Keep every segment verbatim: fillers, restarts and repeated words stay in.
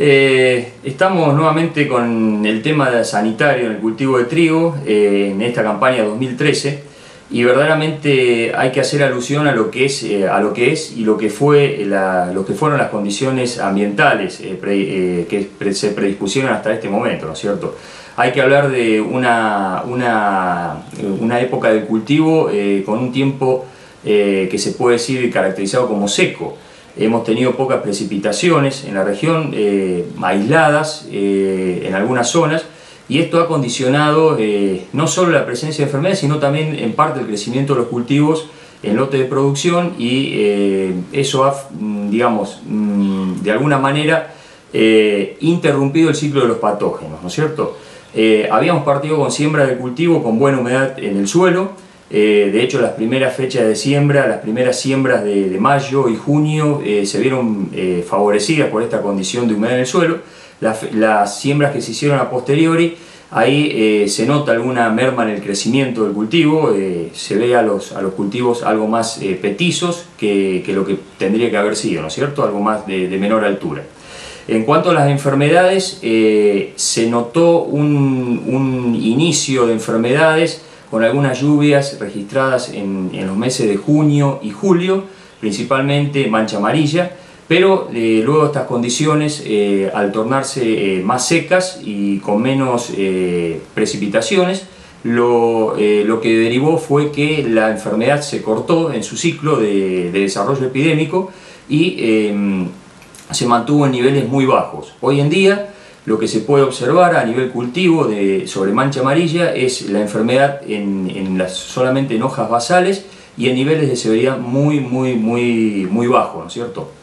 Eh, estamos nuevamente con el tema sanitario en el cultivo de trigo eh, en esta campaña dos mil trece, y verdaderamente hay que hacer alusión a lo que es, eh, a lo que es y lo que, fue la, lo que fueron las condiciones ambientales eh, pre, eh, que pre, se predispusieron hasta este momento, ¿no es cierto? Hay que hablar de una, una, una época del cultivo eh, con un tiempo eh, que se puede decir caracterizado como seco. Hemos tenido pocas precipitaciones en la región, eh, aisladas eh, en algunas zonas, y esto ha condicionado eh, no solo la presencia de enfermedades, sino también en parte el crecimiento de los cultivos en lote de producción, y eh, eso ha, digamos, de alguna manera eh, interrumpido el ciclo de los patógenos, ¿no es cierto? Eh, habíamos partido con siembra de cultivo con buena humedad en el suelo. Eh, de hecho, las primeras fechas de siembra, las primeras siembras de, de mayo y junio eh, se vieron eh, favorecidas por esta condición de humedad en el suelo. Las, las siembras que se hicieron a posteriori, ahí eh, se nota alguna merma en el crecimiento del cultivo, eh, se ve a los, a los cultivos algo más eh, petizos que, que lo que tendría que haber sido, ¿no es cierto? Algo más de, de menor altura. En cuanto a las enfermedades, eh, se notó un, un inicio de enfermedades con algunas lluvias registradas en, en los meses de junio y julio, principalmente mancha amarilla, pero eh, luego estas condiciones, eh, al tornarse eh, más secas y con menos eh, precipitaciones, lo, eh, lo que derivó fue que la enfermedad se cortó en su ciclo de, de desarrollo epidémico y eh, se mantuvo en niveles muy bajos. Hoy en día, lo que se puede observar a nivel cultivo de, sobre mancha amarilla es la enfermedad en, en las, solamente en hojas basales y en niveles de severidad muy, muy, muy, muy bajos, ¿no es cierto?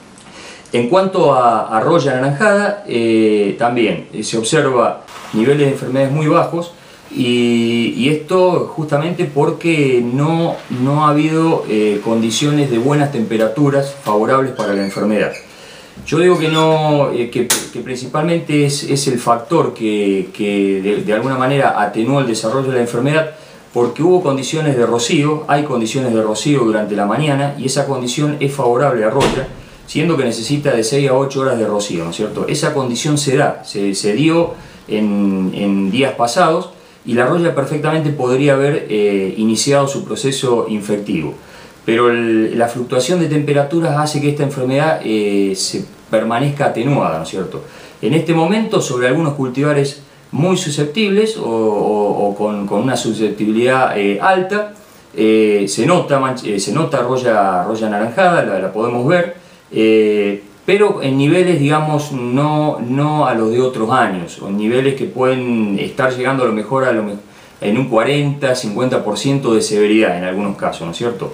En cuanto a, a roya anaranjada, eh, también se observa niveles de enfermedades muy bajos, y, y esto justamente porque no, no ha habido eh, condiciones de buenas temperaturas favorables para la enfermedad. Yo digo que, no, eh, que, que principalmente es, es el factor que, que de, de alguna manera atenuó el desarrollo de la enfermedad, porque hubo condiciones de rocío, hay condiciones de rocío durante la mañana, y esa condición es favorable a roya, siendo que necesita de seis a ocho horas de rocío, ¿no es cierto? Esa condición se da, se, se dio en, en días pasados, y la roya perfectamente podría haber eh, iniciado su proceso infectivo. Pero el, la fluctuación de temperaturas hace que esta enfermedad eh, se permanezca atenuada, ¿no es cierto? En este momento, sobre algunos cultivares muy susceptibles o, o, o con, con una susceptibilidad eh, alta, eh, se nota, eh, se nota roya, roya anaranjada, la, la podemos ver, eh, pero en niveles, digamos, no, no a los de otros años, o en niveles que pueden estar llegando a lo mejor a lo, en un cuarenta a cincuenta por ciento de severidad en algunos casos, ¿no es cierto?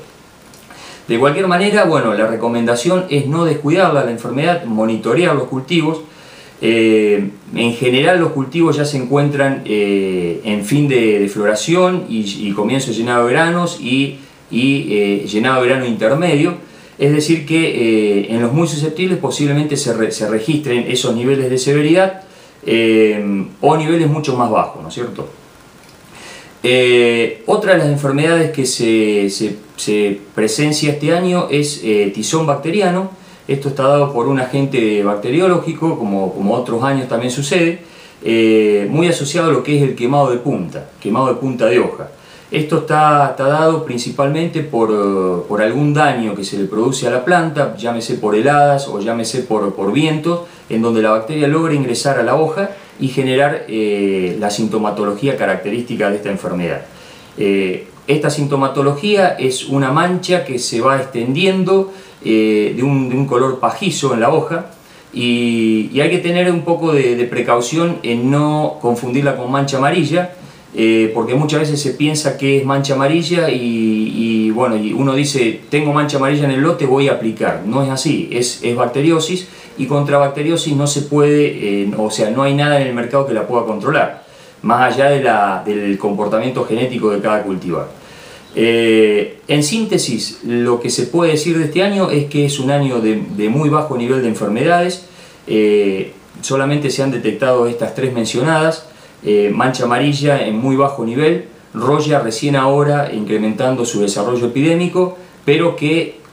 De cualquier manera, bueno, la recomendación es no descuidarla la enfermedad, monitorear los cultivos. Eh, en general los cultivos ya se encuentran eh, en fin de, de floración y, y comienzo de llenado de granos y, y eh, llenado de grano intermedio. Es decir que eh, en los muy susceptibles posiblemente se, re, se registren esos niveles de severidad eh, o niveles mucho más bajos, ¿no es cierto? Eh, otra de las enfermedades que se, se, se presencia este año es eh, tizón bacteriano. Esto está dado por un agente bacteriológico, como, como otros años también sucede, eh, muy asociado a lo que es el quemado de punta, quemado de punta de hoja. Esto está, está dado principalmente por, por algún daño que se le produce a la planta, llámese por heladas o llámese por, por vientos, en donde la bacteria logra ingresar a la hoja y generar eh, la sintomatología característica de esta enfermedad. Eh, esta sintomatología es una mancha que se va extendiendo eh, de, un, de un color pajizo en la hoja, y, y hay que tener un poco de, de precaución en no confundirla con mancha amarilla, eh, porque muchas veces se piensa que es mancha amarilla y, y, bueno, y uno dice, tengo mancha amarilla en el lote, voy a aplicar. No es así, es, es bacteriosis, y contra bacteriosis no se puede, eh, o sea, no hay nada en el mercado que la pueda controlar, más allá de la, del comportamiento genético de cada cultivar. Eh, en síntesis, lo que se puede decir de este año es que es un año de, de muy bajo nivel de enfermedades. Eh, solamente se han detectado estas tres mencionadas, eh, mancha amarilla en muy bajo nivel, roya recién ahora incrementando su desarrollo epidémico, pero que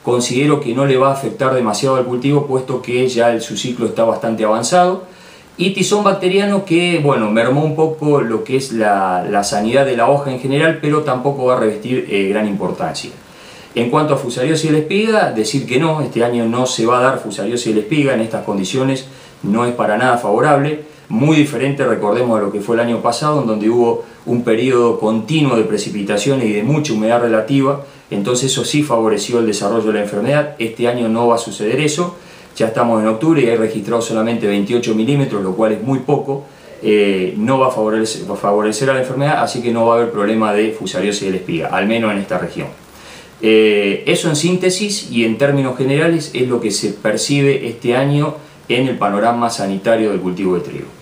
considero que no le va a afectar demasiado al cultivo, puesto que ya el, su ciclo está bastante avanzado. Y tizón bacteriano que, bueno, mermó un poco lo que es la, la sanidad de la hoja en general, pero tampoco va a revestir eh, gran importancia. En cuanto a fusariosis de la espiga, decir que no, este año no se va a dar fusariosis de la espiga, en estas condiciones no es para nada favorable. Muy diferente, recordemos, a lo que fue el año pasado, en donde hubo un periodo continuo de precipitaciones y de mucha humedad relativa, entonces eso sí favoreció el desarrollo de la enfermedad. Este año no va a suceder eso, ya estamos en octubre y hay registrado solamente veintiocho milímetros, lo cual es muy poco, eh, no va a favorecer, va a favorecer a la enfermedad, así que no va a haber problema de fusariosis de la espiga, al menos en esta región. Eh, eso en síntesis y en términos generales es lo que se percibe este año en el panorama sanitario del cultivo de trigo.